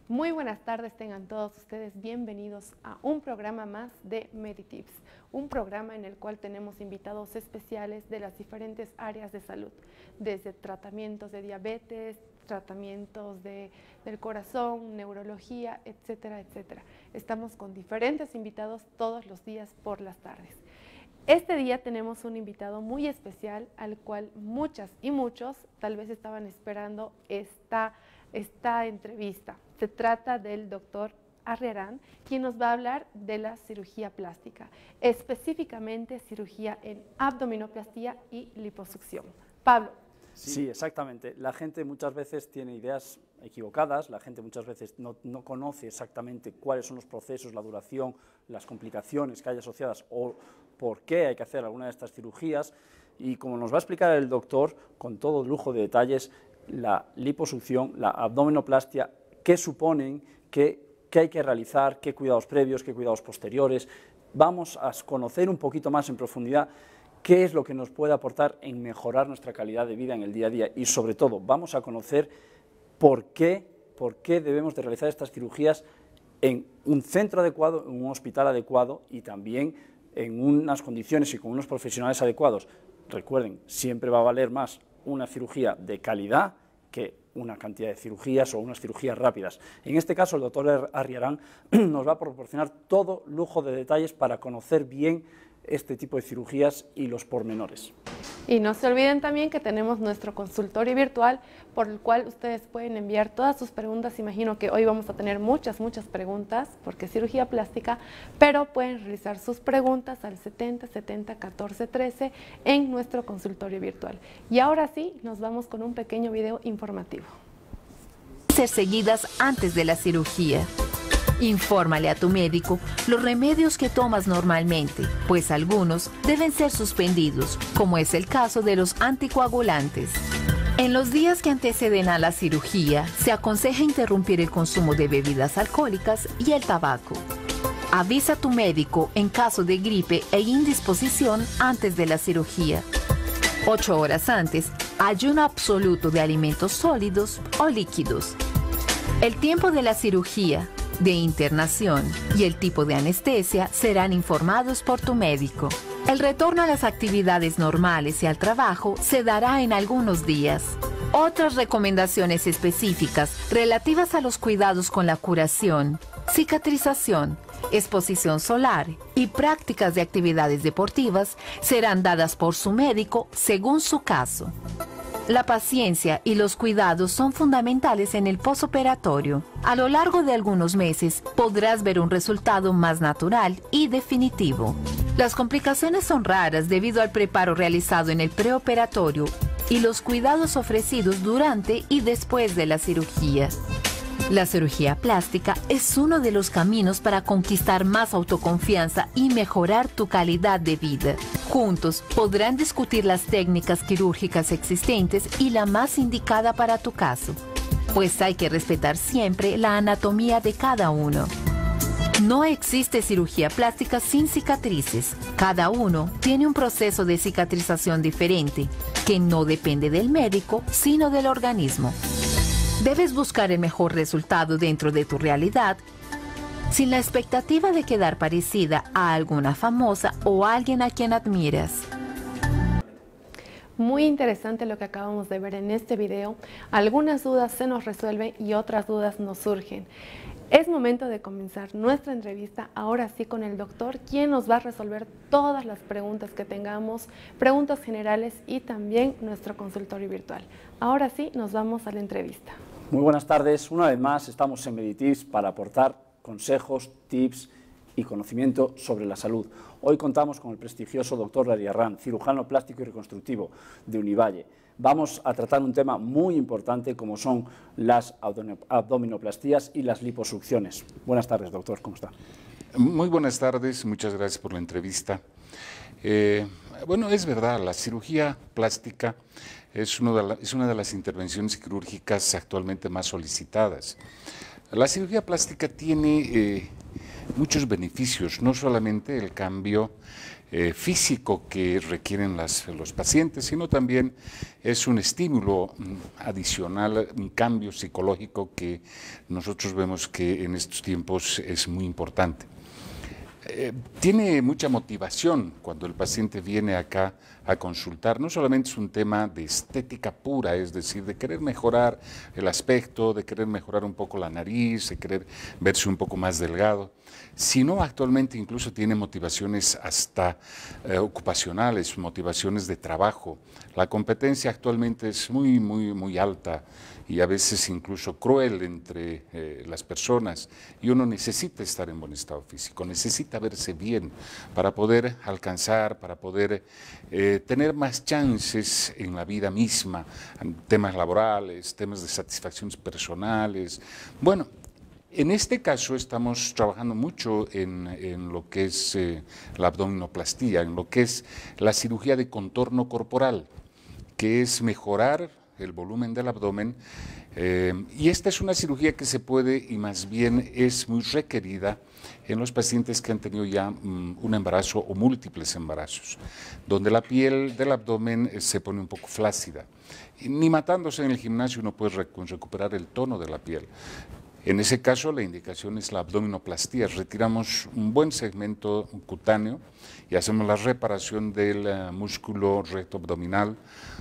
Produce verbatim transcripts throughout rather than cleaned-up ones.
Muy buenas tardes, tengan todos ustedes bienvenidos a un programa más de Meditips, un programa en el cual tenemos invitados especiales de las diferentes áreas de salud, desde tratamientos de diabetes, tratamientos de, del corazón, neurología, etcétera, etcétera. Estamos con diferentes invitados todos los días por las tardes. Este día tenemos un invitado muy especial al cual muchas y muchos tal vez estaban esperando esta, esta entrevista. Se trata del doctor Arriarán, quien nos va a hablar de la cirugía plástica, específicamente cirugía en abdominoplastía y liposucción. Pablo. Sí, exactamente. La gente muchas veces tiene ideas equivocadas, la gente muchas veces no, no conoce exactamente cuáles son los procesos, la duración, las complicaciones que hay asociadas o por qué hay que hacer alguna de estas cirugías, y como nos va a explicar el doctor con todo lujo de detalles, la liposucción, la abdominoplastia, qué suponen, qué, qué hay que realizar, qué cuidados previos, qué cuidados posteriores. Vamos a conocer un poquito más en profundidad qué es lo que nos puede aportar en mejorar nuestra calidad de vida en el día a día, y sobre todo vamos a conocer por qué, por qué debemos de realizar estas cirugías en un centro adecuado, en un hospital adecuado y también en unas condiciones y con unos profesionales adecuados. Recuerden, siempre va a valer más una cirugía de calidad que una cantidad de cirugías o unas cirugías rápidas. En este caso, el doctor Arriarán nos va a proporcionar todo lujo de detalles para conocer bien este tipo de cirugías y los pormenores. Y no se olviden también que tenemos nuestro consultorio virtual por el cual ustedes pueden enviar todas sus preguntas. Imagino que hoy vamos a tener muchas, muchas preguntas porque es cirugía plástica, pero pueden realizar sus preguntas al setenta setenta catorce trece en nuestro consultorio virtual. Y ahora sí, nos vamos con un pequeño video informativo. Ser seguidas antes de la cirugía. Infórmale a tu médico los remedios que tomas normalmente, pues algunos deben ser suspendidos, como es el caso de los anticoagulantes. En los días que anteceden a la cirugía, se aconseja interrumpir el consumo de bebidas alcohólicas y el tabaco. Avisa a tu médico en caso de gripe e indisposición antes de la cirugía. Ocho horas antes, ayuno absoluto de alimentos sólidos o líquidos. El tiempo de la cirugía, de internación y el tipo de anestesia serán informados por tu médico. El retorno a las actividades normales y al trabajo se dará en algunos días. Otras recomendaciones específicas relativas a los cuidados con la curación, cicatrización, exposición solar y prácticas de actividades deportivas serán dadas por su médico según su caso. La paciencia y los cuidados son fundamentales en el posoperatorio. A lo largo de algunos meses podrás ver un resultado más natural y definitivo. Las complicaciones son raras debido al preparo realizado en el preoperatorio y los cuidados ofrecidos durante y después de la cirugía. La cirugía plástica es uno de los caminos para conquistar más autoconfianza y mejorar tu calidad de vida. Juntos podrán discutir las técnicas quirúrgicas existentes y la más indicada para tu caso, pues hay que respetar siempre la anatomía de cada uno. No existe cirugía plástica sin cicatrices. Cada uno tiene un proceso de cicatrización diferente, que no depende del médico, sino del organismo. Debes buscar el mejor resultado dentro de tu realidad, sin la expectativa de quedar parecida a alguna famosa o a alguien a quien admiras. Muy interesante lo que acabamos de ver en este video. Algunas dudas se nos resuelven y otras dudas nos surgen. Es momento de comenzar nuestra entrevista, ahora sí con el doctor, quien nos va a resolver todas las preguntas que tengamos, preguntas generales y también nuestro consultorio virtual. Ahora sí, nos vamos a la entrevista. Muy buenas tardes, una vez más estamos en Meditips para aportar consejos, tips y conocimiento sobre la salud. Hoy contamos con el prestigioso doctor Arriarán, cirujano plástico y reconstructivo de Univalle. Vamos a tratar un tema muy importante como son las abdominoplastías y las liposucciones. Buenas tardes, doctor, ¿cómo está? Muy buenas tardes, muchas gracias por la entrevista. Eh, bueno, es verdad, la cirugía plástica es, uno de la, es una de las intervenciones quirúrgicas actualmente más solicitadas. La cirugía plástica tiene eh, muchos beneficios, no solamente el cambio eh, físico que requieren las, los pacientes, sino también es un estímulo adicional, un cambio psicológico que nosotros vemos que en estos tiempos es muy importante. Eh, tiene mucha motivación cuando el paciente viene acá a consultar. No solamente es un tema de estética pura, es decir, de querer mejorar el aspecto, de querer mejorar un poco la nariz, de querer verse un poco más delgado, sino actualmente incluso tiene motivaciones hasta eh, ocupacionales, motivaciones de trabajo. La competencia actualmente es muy, muy, muy alta y a veces incluso cruel entre eh, las personas, y uno necesita estar en buen estado físico, necesita verse bien para poder alcanzar, para poder eh, tener más chances en la vida misma, en temas laborales, temas de satisfacciones personales. Bueno, en este caso estamos trabajando mucho en, en lo que es eh, la abdominoplastía, en lo que es la cirugía de contorno corporal, que es mejorar el volumen del abdomen, eh, y esta es una cirugía que se puede y más bien es muy requerida en los pacientes que han tenido ya um, un embarazo o múltiples embarazos, donde la piel del abdomen eh, se pone un poco flácida. Y ni matándose en el gimnasio uno puede rec recuperar el tono de la piel. En ese caso la indicación es la abdominoplastía, retiramos un buen segmento cutáneo y hacemos la reparación del uh, músculo recto abdominal,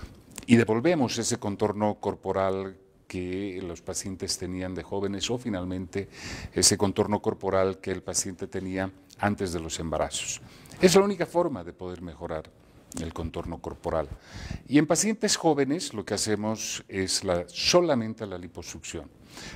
y devolvemos ese contorno corporal que los pacientes tenían de jóvenes, o finalmente ese contorno corporal que el paciente tenía antes de los embarazos. Es la única forma de poder mejorar el contorno corporal. Y en pacientes jóvenes lo que hacemos es la, solamente la liposucción.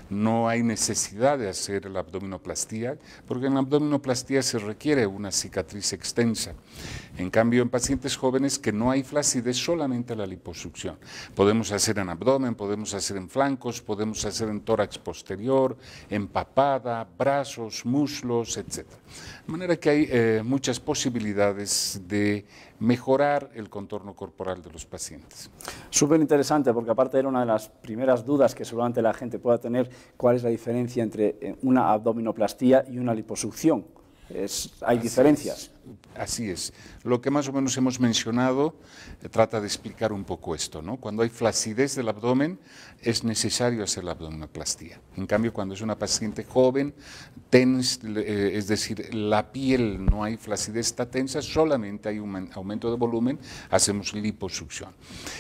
No hay necesidad de hacer la abdominoplastía, porque en la abdominoplastía se requiere una cicatriz extensa. En cambio, en pacientes jóvenes que no hay flacidez, solamente la liposucción. Podemos hacer en abdomen, podemos hacer en flancos, podemos hacer en tórax posterior, en papada, brazos, muslos, etcétera. De manera que hay eh, muchas posibilidades de mejorar el contorno corporal de los pacientes. Súper interesante, porque aparte era una de las primeras dudas que seguramente la gente pueda tener, cuál es la diferencia entre una abdominoplastía y una liposucción. Es, hay Así diferencias. Es, así es. Lo que más o menos hemos mencionado eh, trata de explicar un poco esto, ¿no? Cuando hay flacidez del abdomen es necesario hacer la abdominoplastía. En cambio, cuando es una paciente joven, tens, eh, es decir, la piel no hay flacidez, está tensa, solamente hay un aumento de volumen, hacemos liposucción.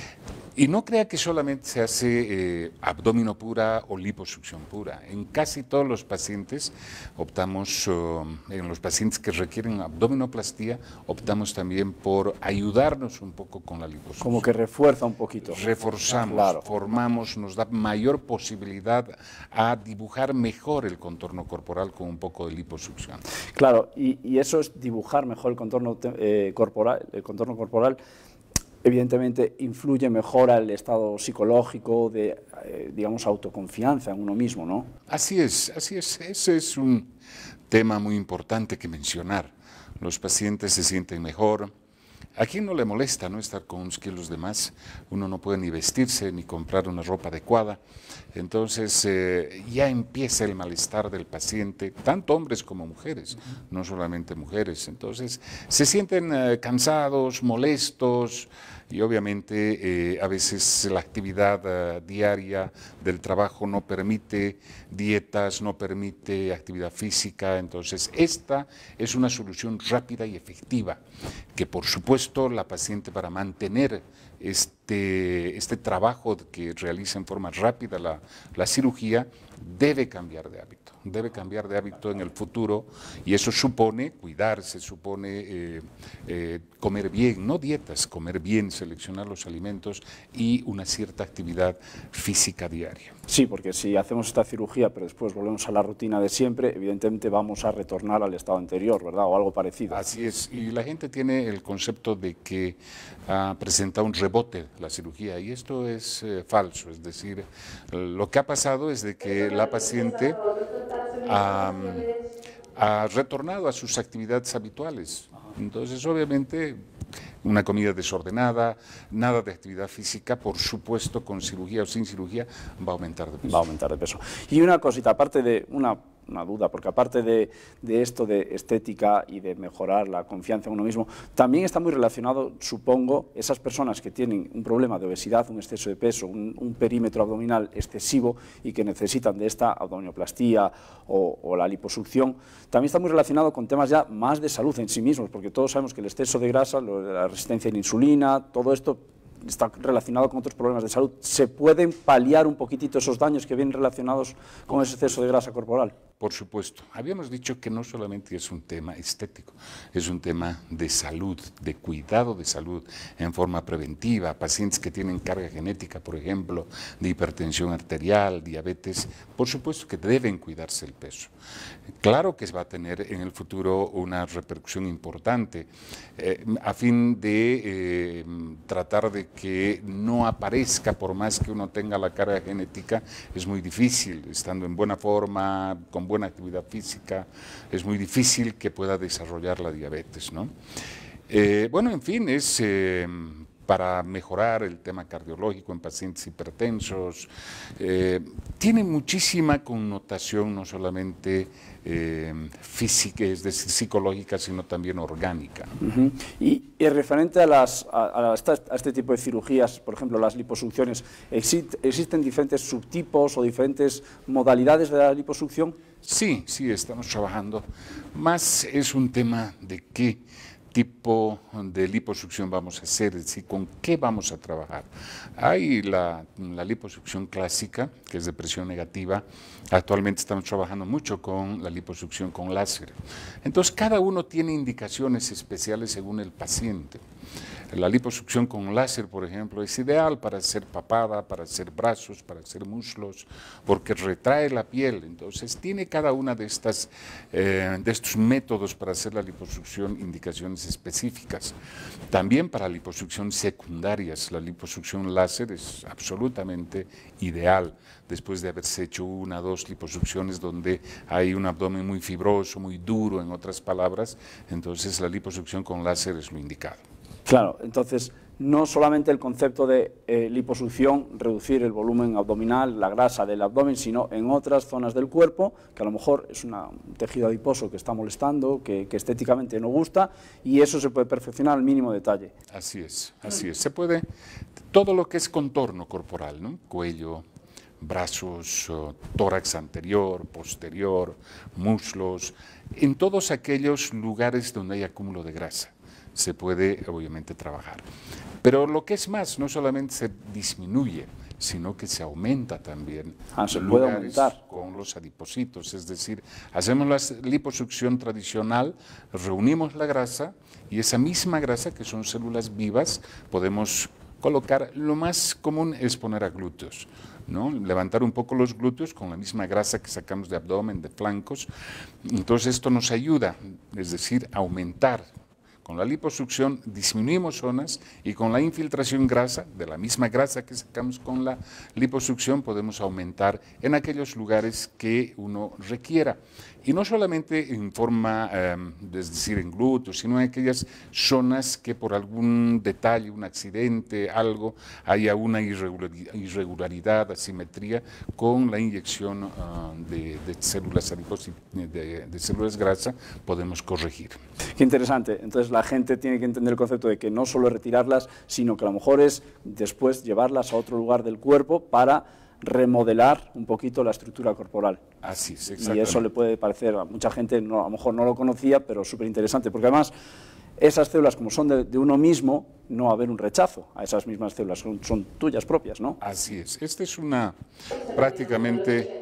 Y no crea que solamente se hace eh, abdomino pura o liposucción pura. En casi todos los pacientes optamos, uh, en los pacientes que requieren abdominoplastía, optamos también por ayudarnos un poco con la liposucción. Como que refuerza un poquito. Reforzamos, claro. formamos, nos da mayor posibilidad a dibujar mejor el contorno corporal con un poco de liposucción. Claro, y, y eso es dibujar mejor el contorno eh, corporal, el contorno corporal. Evidentemente influye, mejora el estado psicológico de, eh, digamos, autoconfianza en uno mismo, ¿no? Así es, así es. Ese es un tema muy importante que mencionar. Los pacientes se sienten mejor. ¿A quién no le molesta, no, estar con unos kilos de más? Uno no puede ni vestirse ni comprar una ropa adecuada. Entonces eh, ya empieza el malestar del paciente, tanto hombres como mujeres, no solamente mujeres. Entonces se sienten eh, cansados, molestos, y obviamente eh, a veces la actividad uh, diaria del trabajo no permite dietas, no permite actividad física. Entonces esta es una solución rápida y efectiva, que por supuesto la paciente, para mantener este, este trabajo que realiza en forma rápida la, la cirugía, debe cambiar de hábito, debe cambiar de hábito en el futuro, y eso supone cuidarse, supone eh, eh, comer bien, no dietas, comer bien, seleccionar los alimentos y una cierta actividad física diaria. Sí, porque si hacemos esta cirugía pero después volvemos a la rutina de siempre, evidentemente vamos a retornar al estado anterior, ¿verdad? O algo parecido. Así es, y la gente tiene el concepto de que uh, presenta un rebote la cirugía, y esto es eh, falso. Es decir, lo que ha pasado es de que la paciente ha, ha retornado a sus actividades habituales. Entonces, obviamente, una comida desordenada, nada de actividad física, por supuesto, con cirugía o sin cirugía, va a aumentar de peso. Va a aumentar de peso. Y una cosita, aparte de una una duda, porque aparte de, de esto de estética y de mejorar la confianza en uno mismo, también está muy relacionado, supongo, esas personas que tienen un problema de obesidad, un exceso de peso, un, un perímetro abdominal excesivo y que necesitan de esta abdominoplastía o, o la liposucción, también está muy relacionado con temas ya más de salud en sí mismos, porque todos sabemos que el exceso de grasa, lo de la resistencia a la insulina, todo esto está relacionado con otros problemas de salud. ¿Se pueden paliar un poquitito esos daños que vienen relacionados con ese exceso de grasa corporal? Por supuesto. Habíamos dicho que no solamente es un tema estético, es un tema de salud, de cuidado de salud en forma preventiva. Pacientes que tienen carga genética, por ejemplo, de hipertensión arterial, diabetes, por supuesto que deben cuidarse el peso. Claro que va a tener en el futuro una repercusión importante eh, a fin de eh, tratar de que no aparezca, por más que uno tenga la carga genética, es muy difícil, estando en buena forma, con buena actividad física, es muy difícil que pueda desarrollar la diabetes, ¿no? Eh, bueno, en fin, es eh, para mejorar el tema cardiológico en pacientes hipertensos, eh, tiene muchísima connotación, no solamente eh, física, es decir, psicológica, sino también orgánica. Uh-huh. Y, y referente a, las, a, a, esta, a este tipo de cirugías, por ejemplo, las liposucciones, ¿exist, ¿existen diferentes subtipos o diferentes modalidades de la liposucción? Sí, sí, estamos trabajando. Más es un tema de qué tipo de liposucción vamos a hacer, es decir, con qué vamos a trabajar. Hay la, la liposucción clásica, que es de presión negativa. Actualmente estamos trabajando mucho con la liposucción con láser. Entonces, cada uno tiene indicaciones especiales según el paciente. La liposucción con láser, por ejemplo, es ideal para hacer papada, para hacer brazos, para hacer muslos, porque retrae la piel. Entonces, tiene cada una de, estas, eh, de estos métodos para hacer la liposucción indicaciones específicas. También para liposucción secundarias, la liposucción láser es absolutamente ideal, después de haberse hecho una o dos liposucciones donde hay un abdomen muy fibroso, muy duro, en otras palabras, entonces la liposucción con láser es lo indicado. Claro, entonces no solamente el concepto de eh, liposucción, reducir el volumen abdominal, la grasa del abdomen, sino en otras zonas del cuerpo, que a lo mejor es una, un tejido adiposo que está molestando, que, que estéticamente no gusta, y eso se puede perfeccionar al mínimo detalle. Así es, así es. Se puede, todo lo que es contorno corporal, ¿no? Cuello, brazos, tórax anterior, posterior, muslos, en todos aquellos lugares donde hay acúmulo de grasa se puede obviamente trabajar. Pero lo que es más, no solamente se disminuye, sino que se aumenta también ah, se puede lugares aumentar. Con los adipocitos, es decir, hacemos la liposucción tradicional, reunimos la grasa y esa misma grasa, que son células vivas, podemos colocar. Lo más común es poner a glúteos, ¿no? Levantar un poco los glúteos con la misma grasa que sacamos de abdomen, de flancos. Entonces esto nos ayuda, es decir, a aumentar. Con la liposucción disminuimos zonas y con la infiltración grasa, de la misma grasa que sacamos con la liposucción, podemos aumentar en aquellos lugares que uno requiera. Y no solamente en forma, eh, es decir, en glúteos, sino en aquellas zonas que por algún detalle, un accidente, algo, haya una irregularidad, irregularidad asimetría con la inyección uh, de, de células adipos, de, de células grasa, podemos corregir. Qué interesante. Entonces la gente tiene que entender el concepto de que no solo es retirarlas, sino que a lo mejor es después llevarlas a otro lugar del cuerpo para remodelar un poquito la estructura corporal. Así es, exactamente. Y eso le puede parecer a mucha gente, no, a lo mejor no lo conocía, pero súper interesante, porque además esas células, como son de, de uno mismo, no va a haber un rechazo a esas mismas células, son, son tuyas propias, ¿no? Así es. Esta es una prácticamente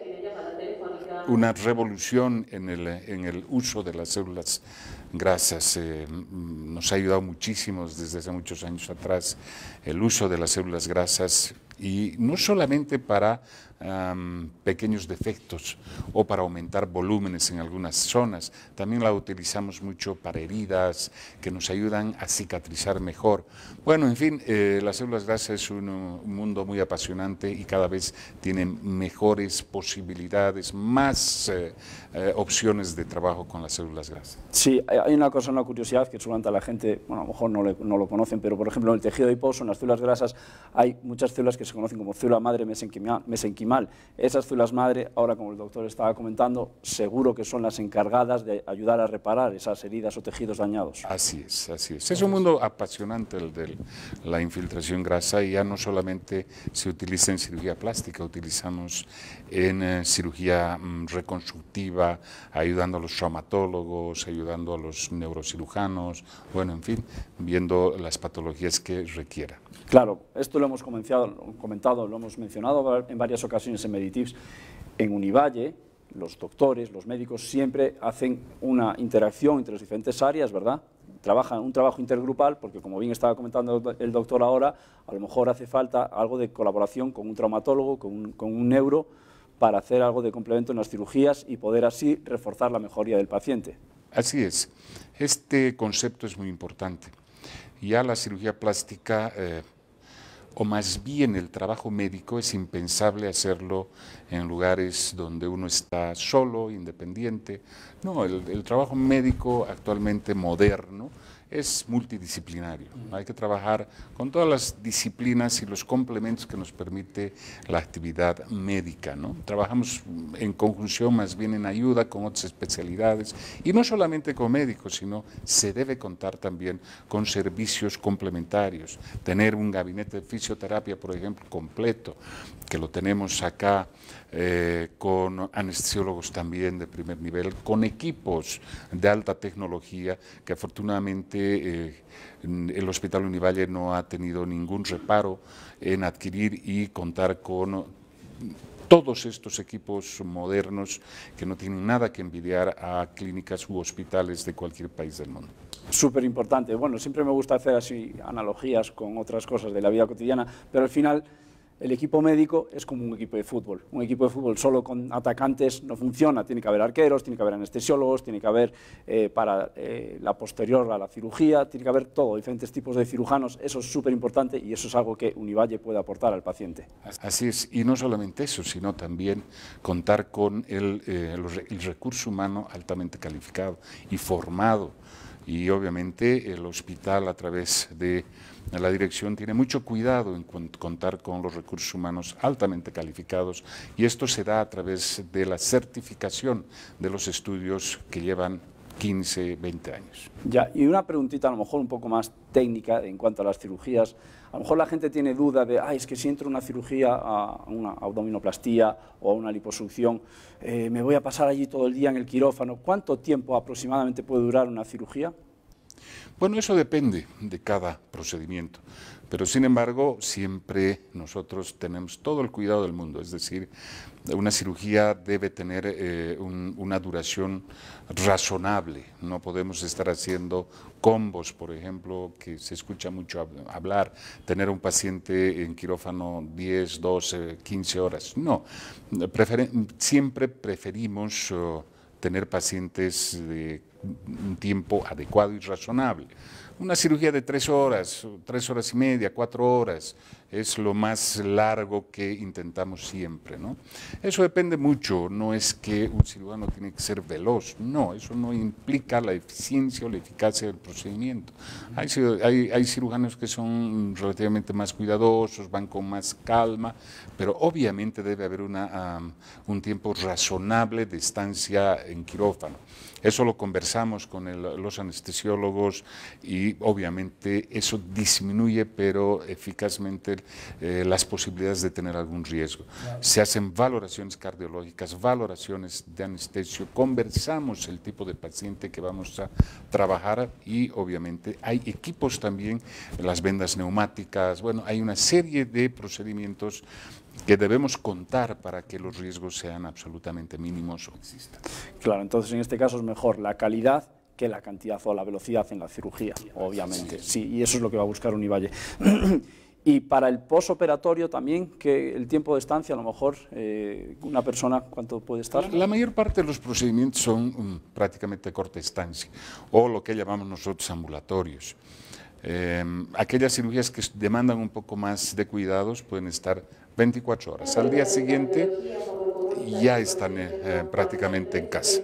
una revolución en el, en el uso de las células grasas. Eh, nos ha ayudado muchísimo desde hace muchos años atrás el uso de las células grasas, y no solamente para um, pequeños defectos o para aumentar volúmenes en algunas zonas, también la utilizamos mucho para heridas que nos ayudan a cicatrizar mejor. Bueno, en fin, eh, las células grasas es un, un mundo muy apasionante y cada vez tienen mejores posibilidades, más eh, eh, opciones de trabajo con las células grasas. Sí, hay una cosa, una curiosidad que seguramente a la gente, bueno, a lo mejor no, le, no lo conocen, pero por ejemplo en el tejido adiposo, en las células grasas, hay muchas células que se conocen como célula madre mesenquimal, mesenquimal. Esas células madre, ahora como el doctor estaba comentando, seguro que son las encargadas de ayudar a reparar esas heridas o tejidos dañados. Así es, así es. Es un mundo apasionante el de la infiltración grasa, y ya no solamente se utiliza en cirugía plástica, utilizamos en eh, cirugía mm, reconstructiva, ayudando a los traumatólogos, ayudando a los neurocirujanos, bueno, en fin, viendo las patologías que requiera. Claro, esto lo hemos comentado, comentado, lo hemos mencionado en varias ocasiones en Meditips. En Univalle, los doctores, los médicos siempre hacen una interacción entre las diferentes áreas, ¿verdad? Trabajan un trabajo intergrupal, porque como bien estaba comentando el doctor ahora, a lo mejor hace falta algo de colaboración con un traumatólogo, con un, con un neuro, para hacer algo de complemento en las cirugías y poder así reforzar la mejoría del paciente. Así es. Este concepto es muy importante. Ya la cirugía plástica, eh, o más bien el trabajo médico, es impensable hacerlo en lugares donde uno está solo, independiente. No, el, el trabajo médico actualmente moderno es multidisciplinario. Hay que trabajar con todas las disciplinas y los complementos que nos permite la actividad médica, ¿no? Trabajamos en conjunción, más bien en ayuda con otras especialidades, y no solamente con médicos, sino se debe contar también con servicios complementarios. Tener un gabinete de fisioterapia, por ejemplo, completo, que lo tenemos acá, eh, con anestesiólogos también de primer nivel, con equipos de alta tecnología que afortunadamente eh, el Hospital Univalle no ha tenido ningún reparo en adquirir y contar con todos estos equipos modernos que no tienen nada que envidiar a clínicas u hospitales de cualquier país del mundo. Súper importante. Bueno, siempre me gusta hacer así analogías con otras cosas de la vida cotidiana, pero al final el equipo médico es como un equipo de fútbol. Un equipo de fútbol solo con atacantes no funciona. Tiene que haber arqueros, tiene que haber anestesiólogos, tiene que haber eh, para eh, la posterior a la cirugía, tiene que haber todo, diferentes tipos de cirujanos. Eso es súper importante y eso es algo que Univalle puede aportar al paciente. Así es, y no solamente eso, sino también contar con el, eh, el recurso humano altamente calificado y formado. Y obviamente el hospital, a través de la dirección, tiene mucho cuidado en contar con los recursos humanos altamente calificados, y esto se da a través de la certificación de los estudios que llevan quince, veinte años. Ya, y una preguntita a lo mejor un poco más técnica en cuanto a las cirugías. A lo mejor la gente tiene duda de, ay, es que si entro a una cirugía, a una abdominoplastía o a una liposucción, eh, me voy a pasar allí todo el día en el quirófano. ¿Cuánto tiempo aproximadamente puede durar una cirugía? Bueno, eso depende de cada procedimiento, pero sin embargo siempre nosotros tenemos todo el cuidado del mundo, es decir, una cirugía debe tener eh, un, una duración razonable. No podemos estar haciendo combos, por ejemplo, que se escucha mucho hablar, tener un paciente en quirófano diez, doce, quince horas. No, Prefer siempre preferimos uh, tener pacientes de un tiempo adecuado y razonable. Una cirugía de tres horas, tres horas y media, cuatro horas, es lo más largo que intentamos siempre, ¿no? Eso depende mucho, no es que un cirujano tiene que ser veloz, no, eso no implica la eficiencia o la eficacia del procedimiento. Hay, hay, hay cirujanos que son relativamente más cuidadosos, van con más calma, pero obviamente debe haber una, um, un tiempo razonable de estancia en quirófano. Eso lo conversamos con el, los anestesiólogos y obviamente eso disminuye, pero eficazmente, eh, las posibilidades de tener algún riesgo. Claro. Se hacen valoraciones cardiológicas, valoraciones de anestesio, conversamos el tipo de paciente que vamos a trabajar y obviamente hay equipos también, las vendas neumáticas, bueno, hay una serie de procedimientos que debemos contar para que los riesgos sean absolutamente mínimos o existan. Claro, entonces en este caso es mejor la calidad que la cantidad o la velocidad en la cirugía, obviamente. Sí, y eso es lo que va a buscar Univalle. Y para el posoperatorio también, que el tiempo de estancia, a lo mejor, eh, una persona, ¿cuánto puede estar? La, la mayor parte de los procedimientos son um, prácticamente corta estancia, o lo que llamamos nosotros ambulatorios. Eh, aquellas cirugías que demandan un poco más de cuidados pueden estar veinticuatro horas. Al día siguiente ya están eh, prácticamente en casa.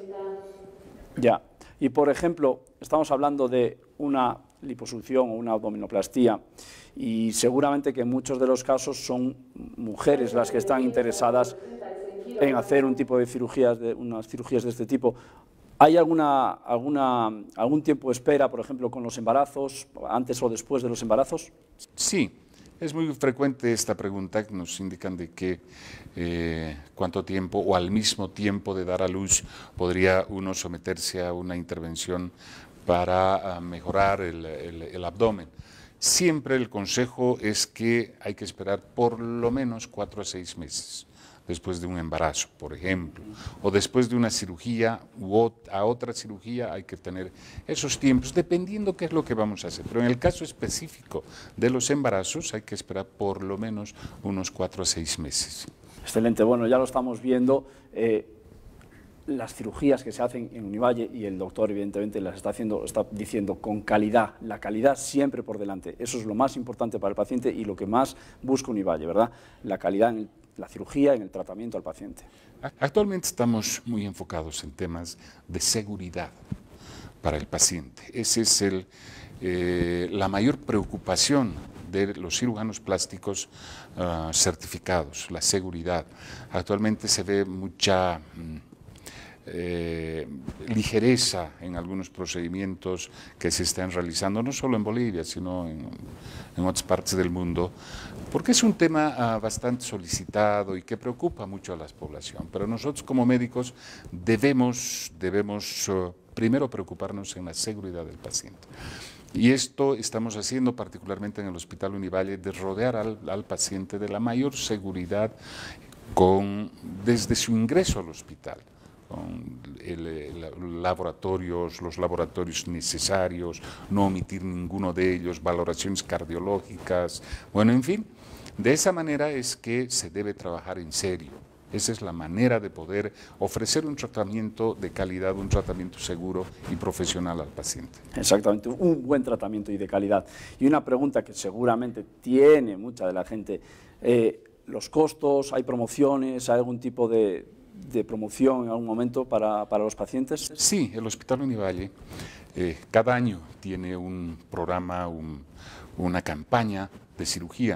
Ya. Y por ejemplo, estamos hablando de una liposucción o una abdominoplastía y seguramente que en muchos de los casos son mujeres las que están interesadas en hacer un tipo de cirugías, de, unas cirugías de este tipo. ¿Hay alguna, alguna, algún tiempo de espera, por ejemplo, con los embarazos, antes o después de los embarazos? Sí, es muy frecuente esta pregunta, que nos indican de que eh, cuánto tiempo o al mismo tiempo de dar a luz podría uno someterse a una intervención para uh, mejorar el, el, el abdomen. Siempre el consejo es que hay que esperar por lo menos cuatro a seis meses. Después de un embarazo, por ejemplo, o después de una cirugía u a otra cirugía, hay que tener esos tiempos, dependiendo qué es lo que vamos a hacer. Pero en el caso específico de los embarazos, hay que esperar por lo menos unos cuatro a seis meses. Excelente, bueno, ya lo estamos viendo. Eh, las cirugías que se hacen en Univalle, y el doctor evidentemente las está haciendo, está diciendo con calidad, la calidad siempre por delante. Eso es lo más importante para el paciente y lo que más busca Univalle, ¿verdad? La calidad en el la cirugía, en el tratamiento al paciente. Actualmente estamos muy enfocados en temas de seguridad para el paciente. Esa es el, eh, la mayor preocupación de los cirujanos plásticos uh, certificados, la seguridad. Actualmente se ve mucha eh, ligereza en algunos procedimientos que se están realizando, no solo en Bolivia, sino en, en otras partes del mundo, porque es un tema uh, bastante solicitado y que preocupa mucho a la población. Pero nosotros como médicos debemos, debemos uh, primero preocuparnos en la seguridad del paciente. Y esto estamos haciendo particularmente en el Hospital Univalle, de rodear al, al paciente de la mayor seguridad con, desde su ingreso al hospital, con el, el, laboratorios, los laboratorios necesarios, no omitir ninguno de ellos, valoraciones cardiológicas, bueno, en fin, de esa manera es que se debe trabajar en serio. Esa es la manera de poder ofrecer un tratamiento de calidad, un tratamiento seguro y profesional al paciente. Exactamente, un buen tratamiento y de calidad. Y una pregunta que seguramente tiene mucha de la gente, eh, los costos, ¿hay promociones, hay algún tipo de, de promoción en algún momento para, para los pacientes? Sí, el Hospital Univalle eh, cada año tiene un programa, un, una campaña de cirugía.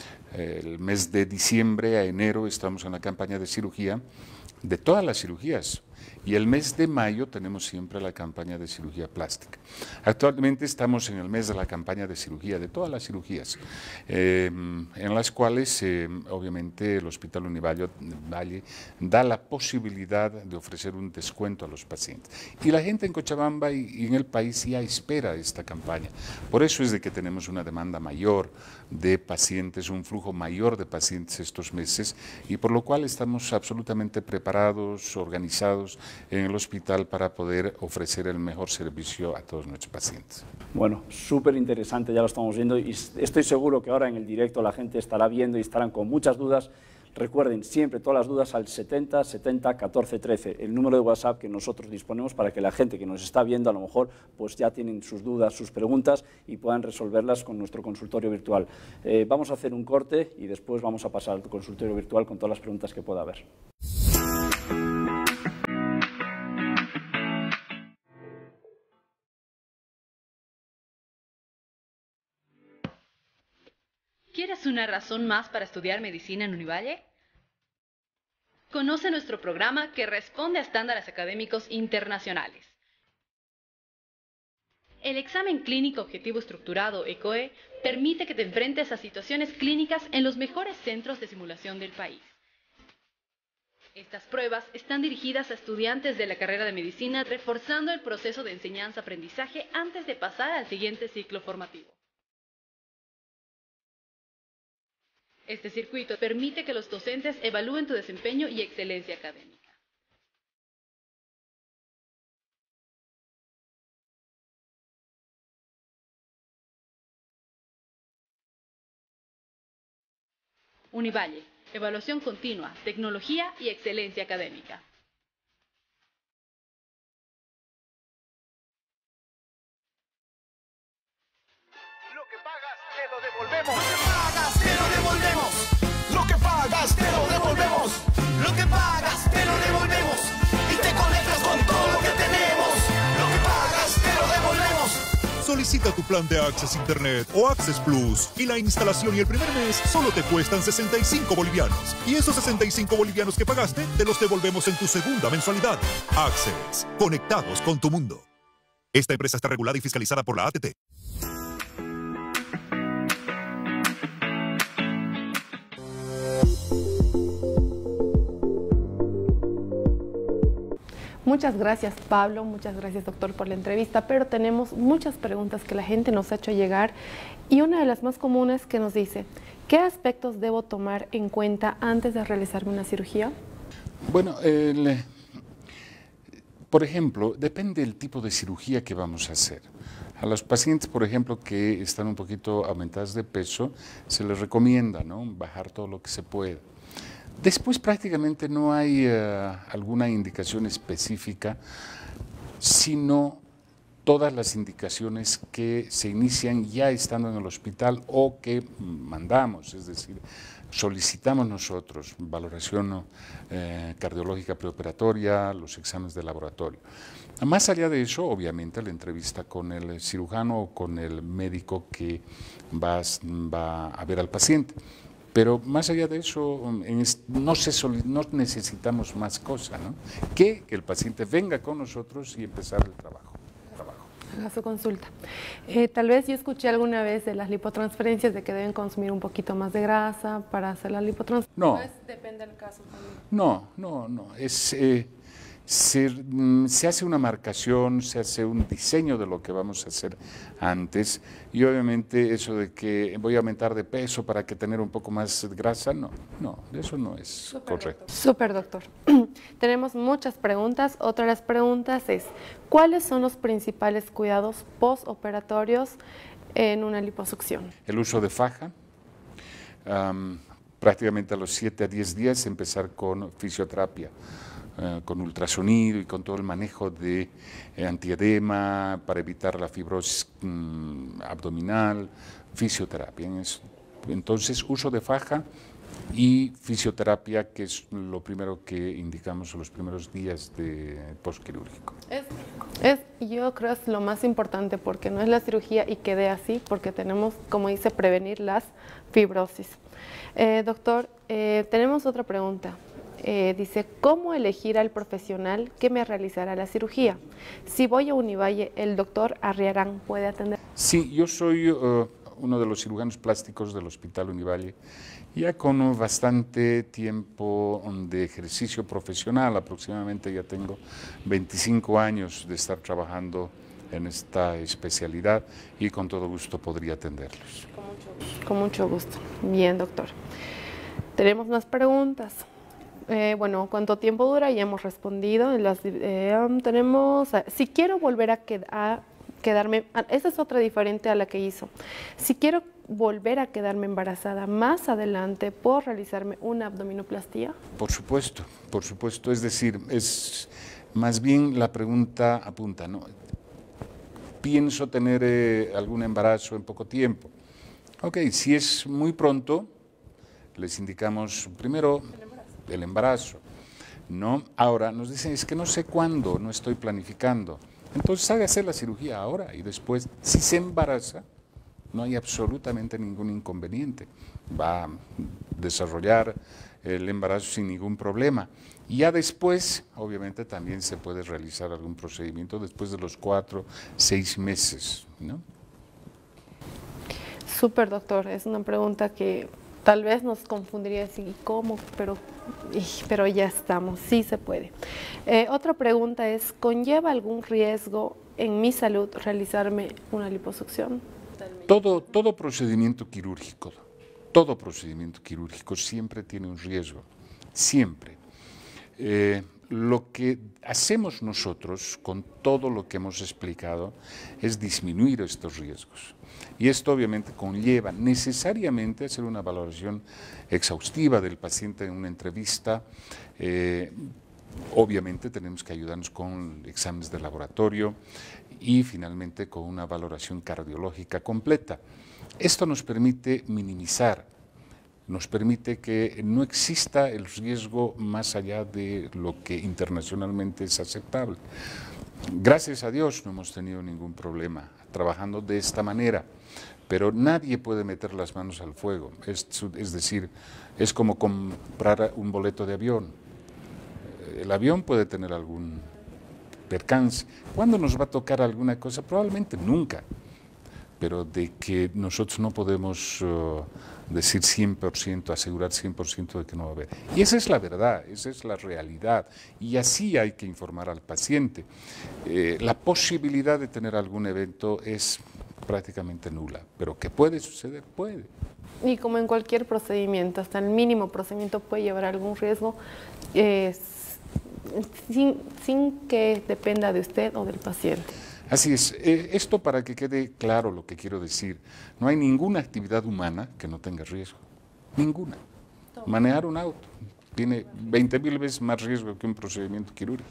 El mes de diciembre a enero estamos en la campaña de cirugía, de todas las cirugías, y el mes de mayo tenemos siempre la campaña de cirugía plástica. Actualmente estamos en el mes de la campaña de cirugía, de todas las cirugías, eh, en las cuales eh, obviamente el Hospital Univalle Valle da la posibilidad de ofrecer un descuento a los pacientes. Y la gente en Cochabamba y, y en el país ya espera esta campaña. Por eso es de que tenemos una demanda mayor de pacientes, un flujo mayor de pacientes estos meses, y por lo cual estamos absolutamente preparados, organizados en el hospital para poder ofrecer el mejor servicio a todos nuestros pacientes. Bueno, súper interesante, ya lo estamos viendo, y estoy seguro que ahora en el directo la gente estará viendo y estarán con muchas dudas. Recuerden siempre todas las dudas al setenta setenta catorce trece, el número de WhatsApp que nosotros disponemos para que la gente que nos está viendo a lo mejor pues ya tienen sus dudas, sus preguntas y puedan resolverlas con nuestro consultorio virtual. Eh, vamos a hacer un corte y después vamos a pasar al consultorio virtual con todas las preguntas que pueda haber. ¿Quieres una razón más para estudiar medicina en Univalle? Conoce nuestro programa que responde a estándares académicos internacionales. El examen clínico objetivo estructurado E C O E permite que te enfrentes a situaciones clínicas en los mejores centros de simulación del país. Estas pruebas están dirigidas a estudiantes de la carrera de medicina, reforzando el proceso de enseñanza-aprendizaje antes de pasar al siguiente ciclo formativo. Este circuito permite que los docentes evalúen tu desempeño y excelencia académica. Univalle, evaluación continua, tecnología y excelencia académica. Lo que pagas, te lo devolvemos. Lo que pagas, te lo devolvemos. Lo que pagas, te lo devolvemos. Lo que pagas, te lo devolvemos. Y te conectas con todo lo que tenemos. Lo que pagas, te lo devolvemos. Solicita Solicita tu plan de Access Internet o Access Plus y la instalación y el primer mes solo te cuestan sesenta y cinco bolivianos. Y esos sesenta y cinco bolivianos que pagaste te los devolvemos en tu segunda mensualidad. Access, conectados con tu mundo. Esta empresa está regulada y fiscalizada por la A T T. Muchas gracias, Pablo, muchas gracias, doctor, por la entrevista, pero tenemos muchas preguntas que la gente nos ha hecho llegar y una de las más comunes que nos dice, ¿qué aspectos debo tomar en cuenta antes de realizarme una cirugía? Bueno, el, por ejemplo, depende del tipo de cirugía que vamos a hacer. A los pacientes, por ejemplo, que están un poquito aumentadas de peso, se les recomienda, ¿no?, bajar todo lo que se pueda. Después prácticamente no hay uh, alguna indicación específica, sino todas las indicaciones que se inician ya estando en el hospital o que mandamos, es decir, solicitamos nosotros, valoración eh, cardiológica preoperatoria, los exámenes de laboratorio. Más allá de eso, obviamente, la entrevista con el cirujano o con el médico que va, va a ver al paciente. Pero más allá de eso, no, se no necesitamos más cosas, ¿no?, que, que el paciente venga con nosotros y empezar el trabajo. trabajo. A su consulta. Eh, tal vez yo escuché alguna vez de las lipotransferencias de que deben consumir un poquito más de grasa para hacer la lipotransferencia. No. Pues depende del caso también. No, no, no. Es, eh, se, se hace una marcación, se hace un diseño de lo que vamos a hacer antes y obviamente eso de que voy a aumentar de peso para que tener un poco más de grasa, no, no, eso no es Super correcto. Súper, doctor. Tenemos muchas preguntas. Otra de las preguntas es, ¿cuáles son los principales cuidados postoperatorios en una liposucción? El uso de faja, um, prácticamente a los siete a diez días empezar con fisioterapia. Uh, con ultrasonido y con todo el manejo de eh, antiedema para evitar la fibrosis mm, abdominal, fisioterapia. Entonces, uso de faja y fisioterapia, que es lo primero que indicamos en los primeros días de postquirúrgico. Es, es, yo creo es lo más importante porque no es la cirugía y quede así, porque tenemos, como dice, prevenir las fibrosis. Eh, doctor, eh, tenemos otra pregunta. Eh, dice, ¿cómo elegir al profesional que me realizará la cirugía? Si voy a Univalle, ¿el doctor Arriarán puede atender? Sí, yo soy uh, uno de los cirujanos plásticos del Hospital Univalle, ya con bastante tiempo de ejercicio profesional, aproximadamente ya tengo veinticinco años de estar trabajando en esta especialidad y con todo gusto podría atenderlos. Con mucho gusto. Con mucho gusto. Bien, doctor. Tenemos más preguntas. Eh, bueno, ¿cuánto tiempo dura? Ya hemos respondido. Las, eh, um, tenemos, si quiero volver a, qued a quedarme, esa es otra diferente a la que hizo. Si quiero volver a quedarme embarazada más adelante, ¿puedo realizarme una abdominoplastía? Por supuesto, por supuesto. Es decir, es más bien la pregunta apunta, ¿no? Pienso tener eh, algún embarazo en poco tiempo. Ok, si es muy pronto, les indicamos primero el embarazo, ¿no? Ahora nos dicen, es que no sé cuándo, no estoy planificando. Entonces hágase la cirugía ahora y después, si se embaraza, no hay absolutamente ningún inconveniente. Va a desarrollar el embarazo sin ningún problema. Y ya después, obviamente, también se puede realizar algún procedimiento después de los cuatro, seis meses, ¿no? Súper, doctor. Es una pregunta que tal vez nos confundiría así, ¿cómo? Pero, pero ya estamos, sí se puede. Eh, otra pregunta es, ¿conlleva algún riesgo en mi salud realizarme una liposucción? Todo, todo procedimiento quirúrgico, todo procedimiento quirúrgico siempre tiene un riesgo, siempre. Eh, lo que hacemos nosotros con todo lo que hemos explicado es disminuir estos riesgos. Y esto obviamente conlleva necesariamente hacer una valoración exhaustiva del paciente en una entrevista. Eh, obviamente tenemos que ayudarnos con exámenes de laboratorio y finalmente con una valoración cardiológica completa. Esto nos permite minimizar, nos permite que no exista el riesgo más allá de lo que internacionalmente es aceptable. Gracias a Dios no hemos tenido ningún problema trabajando de esta manera, pero nadie puede meter las manos al fuego. Es, es decir, es como comprar un boleto de avión. El avión puede tener algún percance. ¿Cuándo nos va a tocar alguna cosa? Probablemente nunca. Pero de que nosotros no podemos uh, decir cien por ciento, asegurar cien por ciento de que no va a haber. Y esa es la verdad, esa es la realidad. Y así hay que informar al paciente. Eh, la posibilidad de tener algún evento es prácticamente nula, pero que puede suceder, puede. Y como en cualquier procedimiento, hasta el mínimo procedimiento puede llevar algún riesgo, eh, sin, sin que dependa de usted o del paciente. Así es, eh, esto para que quede claro lo que quiero decir, no hay ninguna actividad humana que no tenga riesgo, ninguna. Manejar un auto tiene veinte mil veces más riesgo que un procedimiento quirúrgico.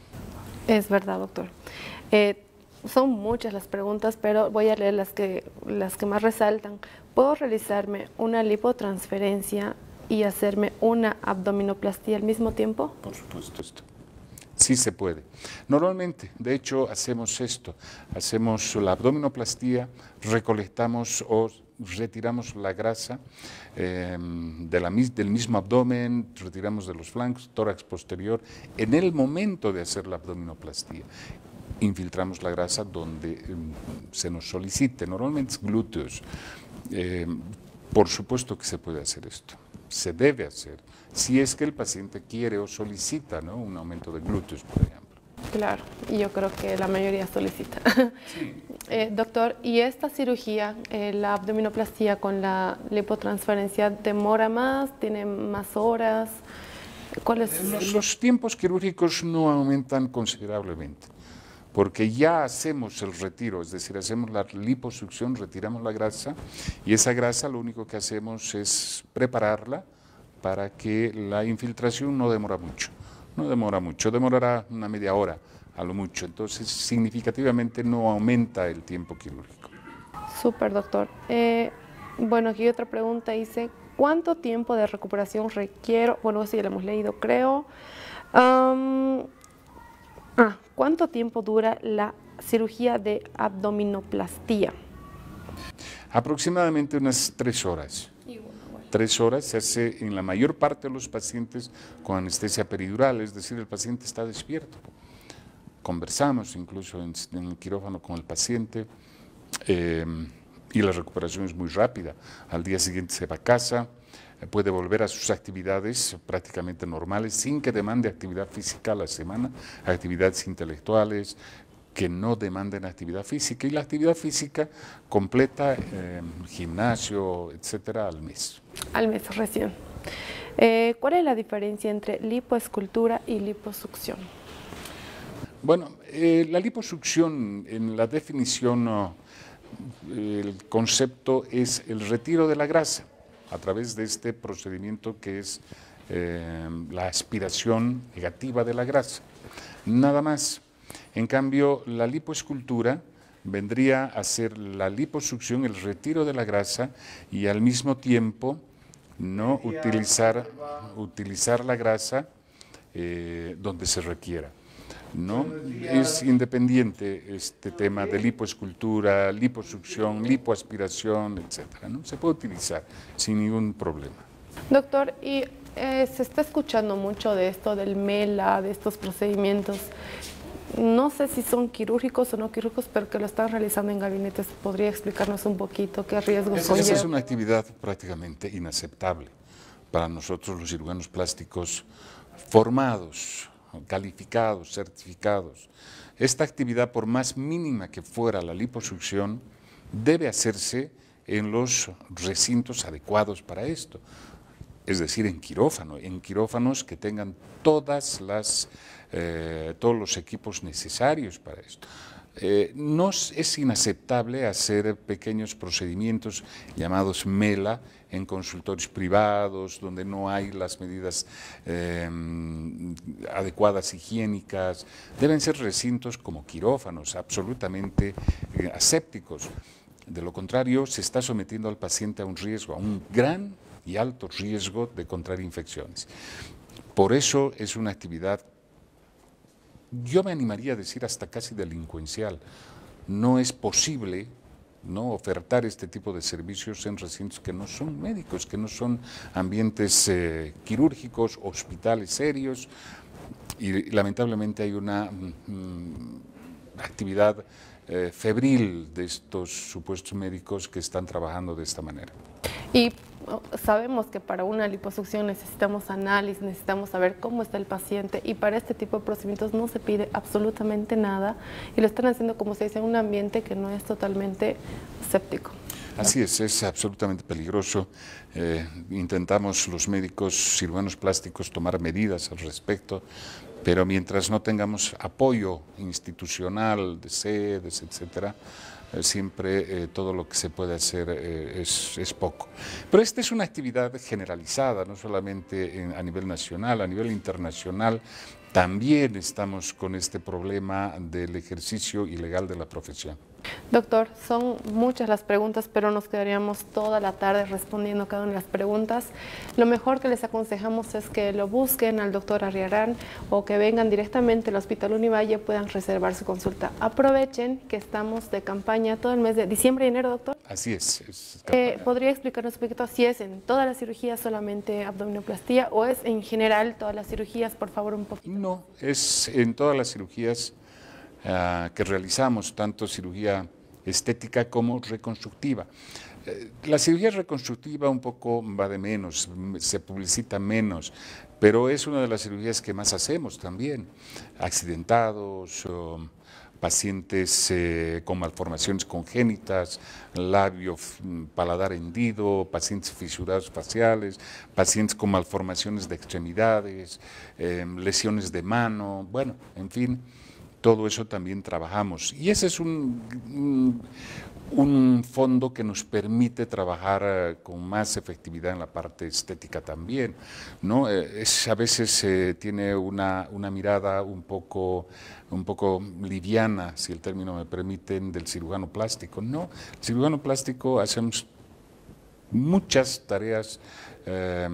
Es verdad, doctor. Eh, son muchas las preguntas, pero voy a leer las que, las que más resaltan. ¿Puedo realizarme una lipotransferencia y hacerme una abdominoplastía al mismo tiempo? Por supuesto, esto. Sí se puede. Normalmente, de hecho, hacemos esto. Hacemos la abdominoplastía, recolectamos o retiramos la grasa eh, de la, del mismo abdomen, retiramos de los flancos, tórax posterior, en el momento de hacer la abdominoplastía. Infiltramos la grasa donde eh, se nos solicite, normalmente es glúteos. Eh, por supuesto que se puede hacer esto, se debe hacer, si es que el paciente quiere o solicita, ¿no?, un aumento de glúteos, por ejemplo. Claro, y yo creo que la mayoría solicita. Sí. eh, doctor, ¿y esta cirugía, eh, la abdominoplastía con la lipotransferencia, demora más, tiene más horas? ¿Cuál es? Los, los tiempos quirúrgicos no aumentan considerablemente, porque ya hacemos el retiro, es decir, hacemos la liposucción, retiramos la grasa, y esa grasa lo único que hacemos es prepararla para que la infiltración no demora mucho, no demora mucho, demorará una media hora a lo mucho, entonces significativamente no aumenta el tiempo quirúrgico. Súper, doctor. Eh, bueno, aquí otra pregunta dice, ¿cuánto tiempo de recuperación requiero? Bueno, eso ya lo hemos leído, creo. Um, ah, ¿Cuánto tiempo dura la cirugía de abdominoplastía? Aproximadamente unas tres horas. Tres horas se hace en la mayor parte de los pacientes con anestesia peridural, es decir, el paciente está despierto. Conversamos incluso en, en el quirófano con el paciente eh, y la recuperación es muy rápida. Al día siguiente se va a casa, puede volver a sus actividades prácticamente normales sin que demande actividad física a la semana, actividades intelectuales que no demanden actividad física, y la actividad física completa, eh, gimnasio, etcétera, al mes. Al mes recién. Eh, ¿Cuál es la diferencia entre lipoescultura y liposucción? Bueno, eh, la liposucción, en la definición, oh, el concepto es el retiro de la grasa a través de este procedimiento que es eh, la aspiración negativa de la grasa, nada más. En cambio, la lipoescultura vendría a ser la liposucción, el retiro de la grasa, y al mismo tiempo no utilizar, utilizar la grasa eh, donde se requiera. ¿No? Es independiente este tema de lipoescultura, liposucción, lipoaspiración, etcétera, ¿no? Se puede utilizar sin ningún problema. Doctor, y eh, se está escuchando mucho de esto del MELA, de estos procedimientos. No sé si son quirúrgicos o no quirúrgicos, pero que lo están realizando en gabinetes. ¿Podría explicarnos un poquito qué riesgos Esa, conlleva? esa es una actividad prácticamente inaceptable para nosotros los cirujanos plásticos formados, calificados, certificados. Esta actividad, por más mínima que fuera la liposucción, debe hacerse en los recintos adecuados para esto, es decir, en quirófano, en quirófanos que tengan todas las, eh, todos los equipos necesarios para esto. Eh, no es inaceptable hacer pequeños procedimientos llamados MELA en consultorios privados, donde no hay las medidas eh, adecuadas higiénicas. Deben ser recintos como quirófanos, absolutamente eh, asépticos. De lo contrario, se está sometiendo al paciente a un riesgo, a un gran y alto riesgo de contraer infecciones. Por eso es una actividad yo me animaría a decir hasta casi delincuencial. No es posible, ¿no?, ofertar este tipo de servicios en recintos que no son médicos, que no son ambientes eh, quirúrgicos, hospitales serios, y lamentablemente hay una mm, actividad eh, febril de estos supuestos médicos que están trabajando de esta manera. Y sabemos que para una liposucción necesitamos análisis, necesitamos saber cómo está el paciente, y para este tipo de procedimientos no se pide absolutamente nada y lo están haciendo, como se dice, en un ambiente que no es totalmente séptico. Así es, es absolutamente peligroso. Eh, intentamos los médicos cirujanos plásticos tomar medidas al respecto, pero mientras no tengamos apoyo institucional de sedes, etcétera, eh, siempre eh, todo lo que se puede hacer eh, es, es poco. Pero esta es una actividad generalizada, no solamente en, a nivel nacional, a nivel internacional. También estamos con este problema del ejercicio ilegal de la profesión. Doctor, son muchas las preguntas, pero nos quedaríamos toda la tarde respondiendo cada una de las preguntas. Lo mejor que les aconsejamos es que lo busquen al doctor Arriarán o que vengan directamente al Hospital Univalle, puedan reservar su consulta. Aprovechen que estamos de campaña todo el mes de diciembre y enero, doctor. Así es. es eh, ¿Podría explicarnos un poquito si es en todas las cirugías solamente abdominoplastía o es en general todas las cirugías? Por favor, un poquito. No, es en todas las cirugías Uh, que realizamos, tanto cirugía estética como reconstructiva. Eh, la cirugía reconstructiva un poco va de menos, se publicita menos, pero es una de las cirugías que más hacemos también. Accidentados, um, pacientes eh, con malformaciones congénitas, labio, paladar hendido, pacientes fisurados faciales, pacientes con malformaciones de extremidades, eh, lesiones de mano, bueno, en fin. Todo eso también trabajamos y ese es un, un, un fondo que nos permite trabajar uh, con más efectividad en la parte estética también, ¿no? Eh, es, a veces eh, tiene una, una mirada un poco, un poco liviana, si el término me permiten, del cirujano plástico. No, el cirujano plástico hacemos muchas tareas eh,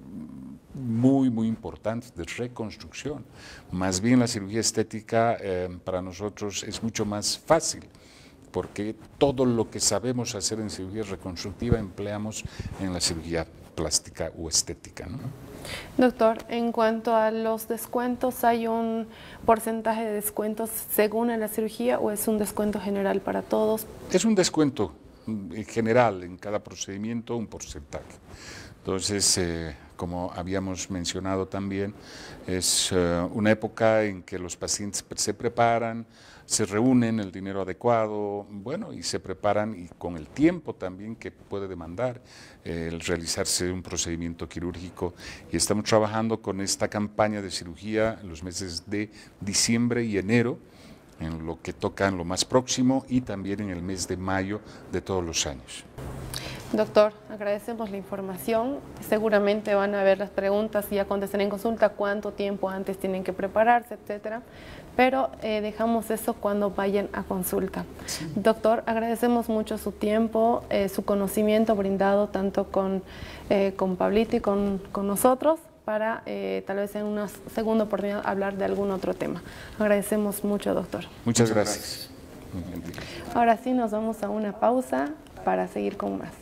muy, muy importantes de reconstrucción. Más bien la cirugía estética eh, para nosotros es mucho más fácil, porque todo lo que sabemos hacer en cirugía reconstructiva empleamos en la cirugía plástica o estética, ¿no? Doctor, en cuanto a los descuentos, ¿hay un porcentaje de descuentos según en la cirugía o es un descuento general para todos? Es un descuento en general, en cada procedimiento un porcentaje. Entonces, eh, como habíamos mencionado también, es uh, una época en que los pacientes se preparan, se reúnen el dinero adecuado, bueno, y se preparan y con el tiempo también que puede demandar eh, el realizarse un procedimiento quirúrgico. Y estamos trabajando con esta campaña de cirugía en los meses de diciembre y enero, en lo que toca en lo más próximo y también en el mes de mayo de todos los años. Doctor, agradecemos la información. Seguramente van a ver las preguntas y ya contestan en consulta cuánto tiempo antes tienen que prepararse, etcétera. Pero eh, dejamos eso cuando vayan a consulta. Sí. Doctor, agradecemos mucho su tiempo, eh, su conocimiento brindado tanto con, eh, con Pablito y con, con nosotros, para eh, tal vez en una segunda oportunidad hablar de algún otro tema. Agradecemos mucho, doctor. Muchas gracias. Ahora sí, nos vamos a una pausa para seguir con más.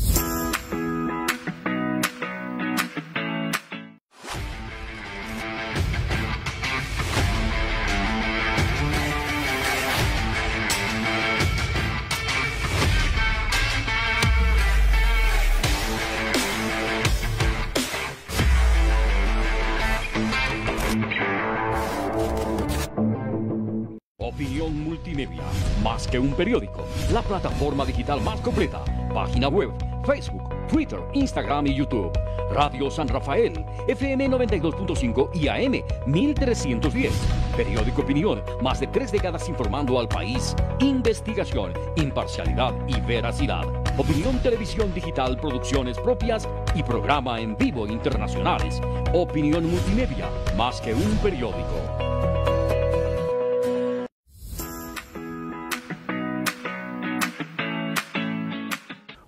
Opinión Multimedia, más que un periódico, la plataforma digital más completa, página web, Facebook, Twitter, Instagram y YouTube. Radio San Rafael, F M noventa y dos punto cinco y A M mil trescientos diez. Periódico Opinión, más de tres décadas informando al país. Investigación, imparcialidad y veracidad. Opinión Televisión Digital, producciones propias y programa en vivo internacionales. Opinión Multimedia, más que un periódico.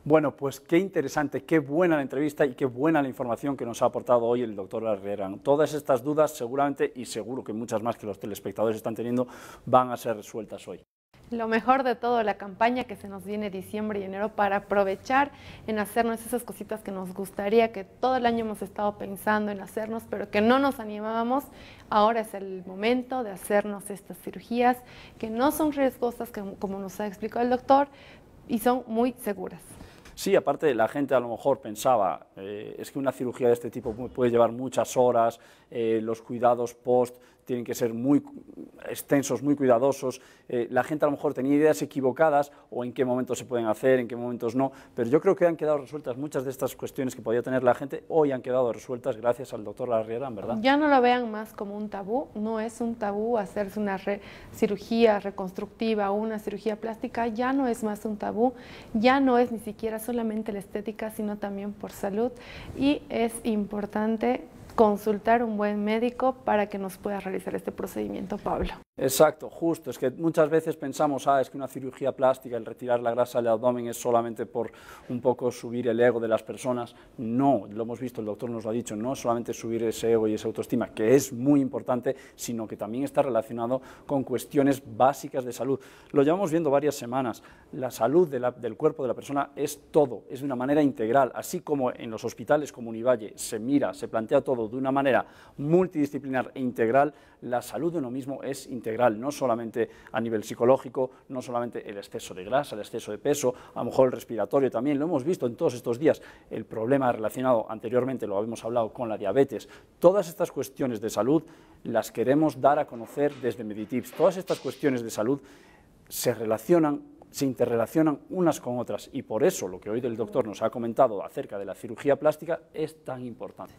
Bueno, pues qué interesante, qué buena la entrevista y qué buena la información que nos ha aportado hoy el doctor Larriera. Todas estas dudas seguramente, y seguro que muchas más que los telespectadores están teniendo, van a ser resueltas hoy. Lo mejor de todo, la campaña que se nos viene diciembre y enero para aprovechar en hacernos esas cositas que nos gustaría, que todo el año hemos estado pensando en hacernos, pero que no nos animábamos. Ahora es el momento de hacernos estas cirugías que no son riesgosas, que, como nos ha explicado el doctor, y son muy seguras. Sí, aparte la gente a lo mejor pensaba, eh, es que una cirugía de este tipo puede llevar muchas horas, eh, los cuidados post tienen que ser muy extensos, muy cuidadosos. Eh, la gente a lo mejor tenía ideas equivocadas o en qué momentos se pueden hacer, en qué momentos no, pero yo creo que han quedado resueltas muchas de estas cuestiones que podía tener la gente, hoy han quedado resueltas gracias al doctor Larriera, ¿verdad? Ya no lo vean más como un tabú, no es un tabú hacerse una re cirugía reconstructiva o una cirugía plástica, ya no es más un tabú, ya no es ni siquiera solamente la estética, sino también por salud, y es importante consultar un buen médico para que nos pueda realizar este procedimiento, Pablo. Exacto, justo, es que muchas veces pensamos, ah, es que una cirugía plástica, el retirar la grasa del abdomen es solamente por un poco subir el ego de las personas. No, lo hemos visto, el doctor nos lo ha dicho, no es solamente subir ese ego y esa autoestima, que es muy importante, sino que también está relacionado con cuestiones básicas de salud. Lo llevamos viendo varias semanas, la salud de la, del cuerpo de la persona es todo, es de una manera integral, así como en los hospitales como Univalle se mira, se plantea todo de una manera multidisciplinar e integral, la salud de uno mismo es integral, no solamente a nivel psicológico, no solamente el exceso de grasa, el exceso de peso, a lo mejor el respiratorio también, lo hemos visto en todos estos días, el problema relacionado anteriormente, lo habíamos hablado con la diabetes, todas estas cuestiones de salud las queremos dar a conocer desde Meditips, todas estas cuestiones de salud se relacionan, se interrelacionan unas con otras y por eso lo que hoy el doctor nos ha comentado acerca de la cirugía plástica es tan importante.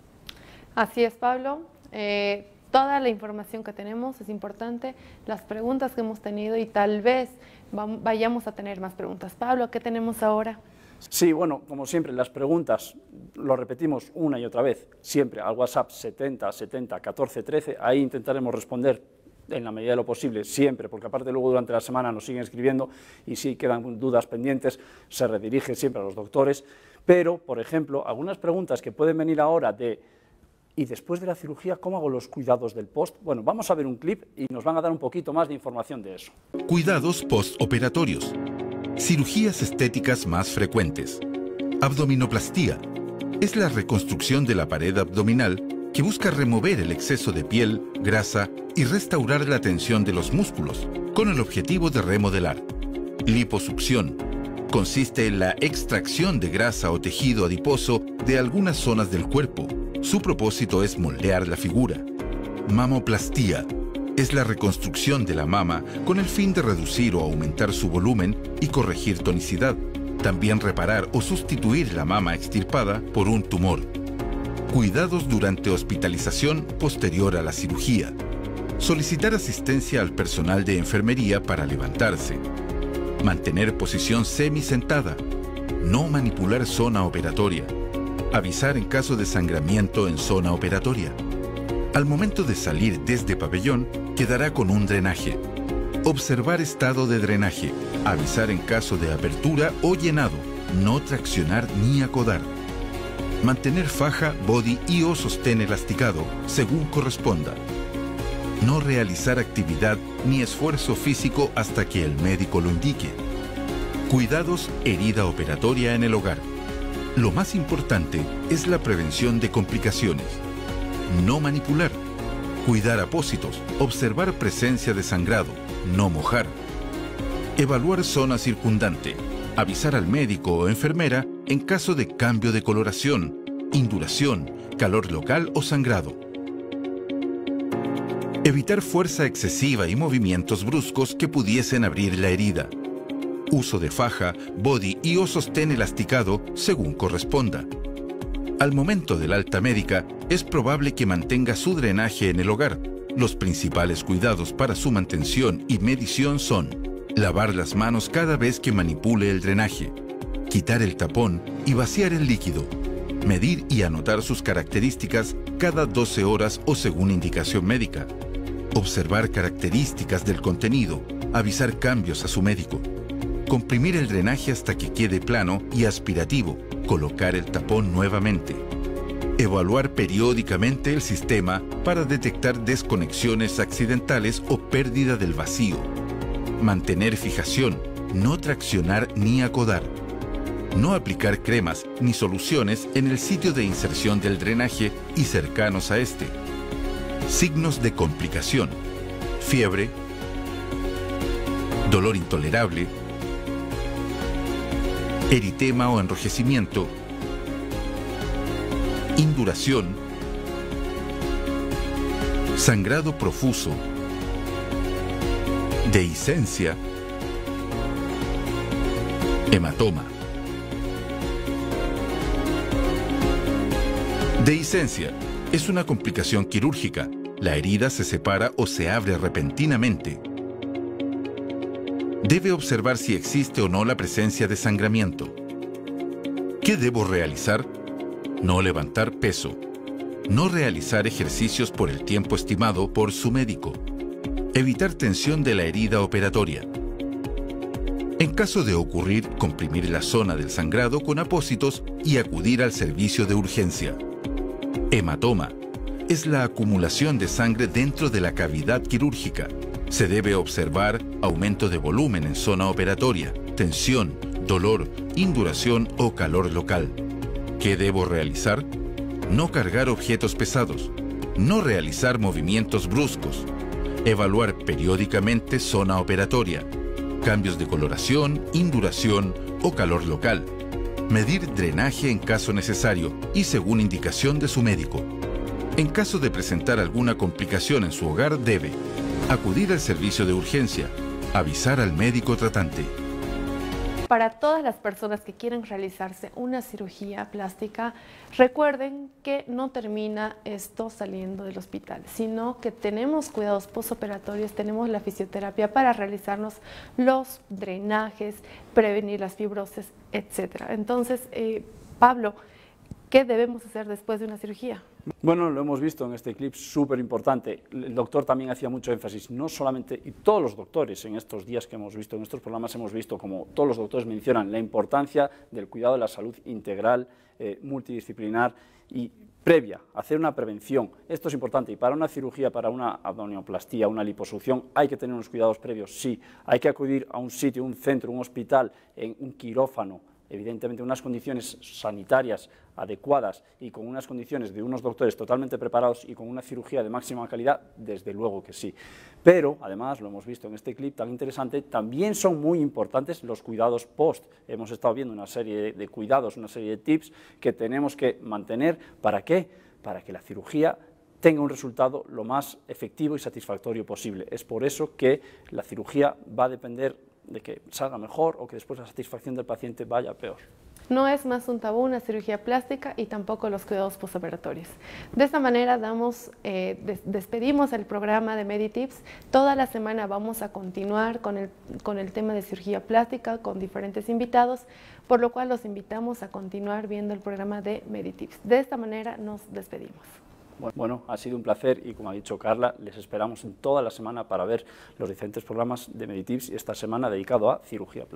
Así es, Pablo. Eh, toda la información que tenemos es importante, las preguntas que hemos tenido y tal vez vayamos a tener más preguntas. Pablo, ¿qué tenemos ahora? Sí, bueno, como siempre, las preguntas, lo repetimos una y otra vez, siempre al WhatsApp setenta setenta catorce trece, ahí intentaremos responder en la medida de lo posible, siempre, porque aparte luego durante la semana nos siguen escribiendo y si quedan dudas pendientes, se redirige siempre a los doctores, pero, por ejemplo, algunas preguntas que pueden venir ahora de ¿y después de la cirugía cómo hago los cuidados del post? Bueno, vamos a ver un clip y nos van a dar un poquito más de información de eso. Cuidados postoperatorios. Cirugías estéticas más frecuentes. Abdominoplastía. Es la reconstrucción de la pared abdominal que busca remover el exceso de piel, grasa y restaurar la tensión de los músculos, con el objetivo de remodelar. Liposucción. Consiste en la extracción de grasa o tejido adiposo de algunas zonas del cuerpo. Su propósito es moldear la figura. Mamoplastía. Es la reconstrucción de la mama con el fin de reducir o aumentar su volumen y corregir tonicidad. También reparar o sustituir la mama extirpada por un tumor. Cuidados durante hospitalización posterior a la cirugía. Solicitar asistencia al personal de enfermería para levantarse. Mantener posición semisentada. No manipular zona operatoria. Avisar en caso de sangramiento en zona operatoria. Al momento de salir desde pabellón, quedará con un drenaje. Observar estado de drenaje. Avisar en caso de apertura o llenado. No traccionar ni acodar. Mantener faja, body y o sostén elasticado, según corresponda. No realizar actividad ni esfuerzo físico hasta que el médico lo indique. Cuidados, herida operatoria en el hogar. Lo más importante es la prevención de complicaciones. No manipular. Cuidar apósitos. Observar presencia de sangrado. No mojar. Evaluar zona circundante. Avisar al médico o enfermera en caso de cambio de coloración, induración, calor local o sangrado. Evitar fuerza excesiva y movimientos bruscos que pudiesen abrir la herida. Uso de faja, body y o sostén elasticado según corresponda. Al momento del alta médica, es probable que mantenga su drenaje en el hogar. Los principales cuidados para su mantención y medición son lavar las manos cada vez que manipule el drenaje, quitar el tapón y vaciar el líquido, medir y anotar sus características cada doce horas o según indicación médica, observar características del contenido, avisar cambios a su médico, comprimir el drenaje hasta que quede plano y aspirativo, colocar el tapón nuevamente. Evaluar periódicamente el sistema para detectar desconexiones accidentales o pérdida del vacío. Mantener fijación, no traccionar ni acodar. No aplicar cremas ni soluciones en el sitio de inserción del drenaje y cercanos a este. Signos de complicación: fiebre, dolor intolerable, eritema o enrojecimiento, induración, sangrado profuso, dehiscencia, hematoma. Dehiscencia es una complicación quirúrgica. La herida se separa o se abre repentinamente. Debe observar si existe o no la presencia de sangramiento. ¿Qué debo realizar? No levantar peso. No realizar ejercicios por el tiempo estimado por su médico. Evitar tensión de la herida operatoria. En caso de ocurrir, comprimir la zona del sangrado con apósitos y acudir al servicio de urgencia. Hematoma es la acumulación de sangre dentro de la cavidad quirúrgica. Se debe observar aumento de volumen en zona operatoria, tensión, dolor, induración o calor local. ¿Qué debo realizar? No cargar objetos pesados. No realizar movimientos bruscos. Evaluar periódicamente zona operatoria. Cambios de coloración, induración o calor local. Medir drenaje en caso necesario y según indicación de su médico. En caso de presentar alguna complicación en su hogar, debe acudir al servicio de urgencia, avisar al médico tratante. Para todas las personas que quieren realizarse una cirugía plástica, recuerden que no termina esto saliendo del hospital, sino que tenemos cuidados postoperatorios, tenemos la fisioterapia para realizarnos los drenajes, prevenir las fibrosis, etcétera. Entonces, eh, Pablo, ¿qué debemos hacer después de una cirugía? Bueno, lo hemos visto en este clip, súper importante. El doctor también hacía mucho énfasis, no solamente, y todos los doctores en estos días que hemos visto, en estos programas hemos visto como todos los doctores mencionan la importancia del cuidado de la salud integral, eh, multidisciplinar y previa, hacer una prevención. Esto es importante y para una cirugía, para una abdominoplastía, una liposucción, hay que tener unos cuidados previos, sí. Hay que acudir a un sitio, un centro, un hospital, en un quirófano, evidentemente unas condiciones sanitarias adecuadas y con unas condiciones de unos doctores totalmente preparados y con una cirugía de máxima calidad, desde luego que sí. Pero, además, lo hemos visto en este clip tan interesante, también son muy importantes los cuidados post. Hemos estado viendo una serie de, de cuidados, una serie de tips que tenemos que mantener. ¿Para qué? Para que la cirugía tenga un resultado lo más efectivo y satisfactorio posible. Es por eso que la cirugía va a depender de que salga mejor o que después la satisfacción del paciente vaya peor. No es más un tabú una cirugía plástica y tampoco los cuidados postoperatorios. De esta manera damos, eh, des despedimos el programa de Meditips. Toda la semana vamos a continuar con el, con el tema de cirugía plástica con diferentes invitados, por lo cual los invitamos a continuar viendo el programa de Meditips. De esta manera nos despedimos. Bueno, ha sido un placer y como ha dicho Carla, les esperamos en toda la semana para ver los diferentes programas de Meditips y esta semana dedicado a cirugía plástica.